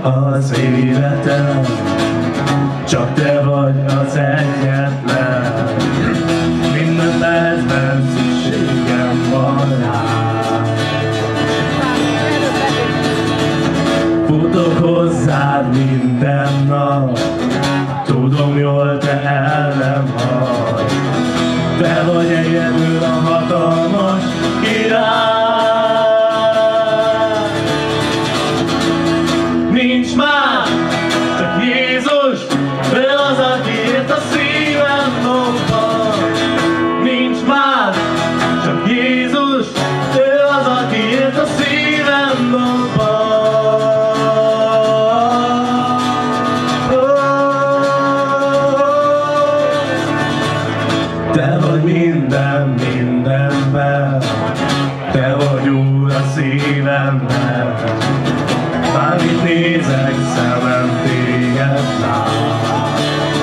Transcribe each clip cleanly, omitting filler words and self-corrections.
az életem, csak te vagy az egyetlen. Minden percben szükségem van rád. Futok hozzád minden nap, tudom jól, te el nem vagy. Te vagy egyedül a hatalmas király. Nincs más, csak Jézus, ő az, akiért a szívem dobban. Nincs más, csak Jézus, ő az, akiért a szívem dobban. Te vagy minden mindenben, te vagy Úr a szívemben. Bármit nézek, szemem téged lát.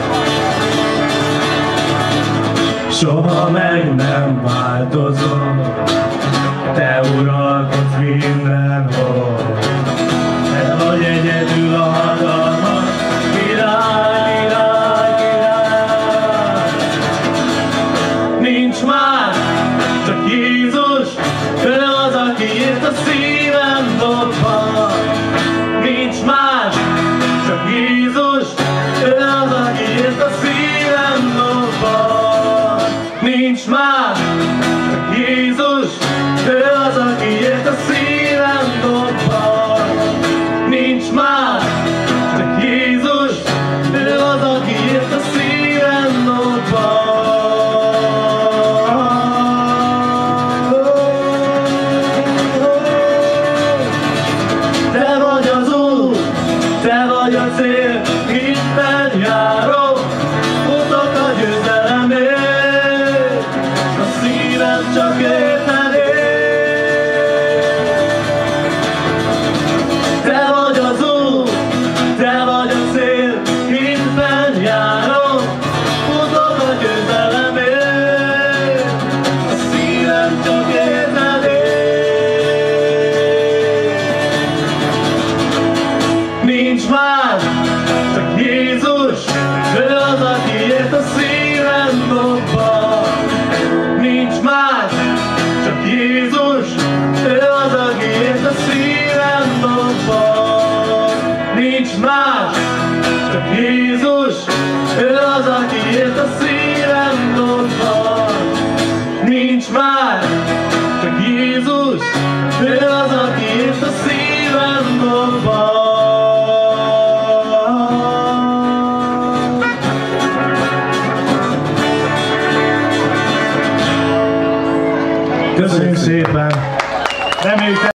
Soha meg nem változom, te uralkodsz mindenhol. Te vagy egyedül a hatalmas király, király, király. Nincs más, csak Jézus, ő az, akiért a szívem dobban. Nincs más, csak Jézus, ő az, akiért a szívem dobban. Nincs más, csak Jézus, ő az, akiért a szívem dobban. Nincs más, csak Jézus, ő az, akiért a szívem dobban. Te vagy az Úr, te vagy a cél, minden járok, futok a győzelemért, a szívem csak érted él. Te vagy az Úr, te vagy a cél, minden járok, futok a győzelemért, a szívem csak érted él. Nincs más, csak Jézus, ő az, akiért a szívem dobban. Nincs más, csak Jézus, ő az, akiért a szívem dobban. Nincs más, csak Jézus, ő az, akiért a szívem dobban. Nincs más, csak Jézus, ő az, akiért a szívem dobban. Köszönjük szépen! Reméljük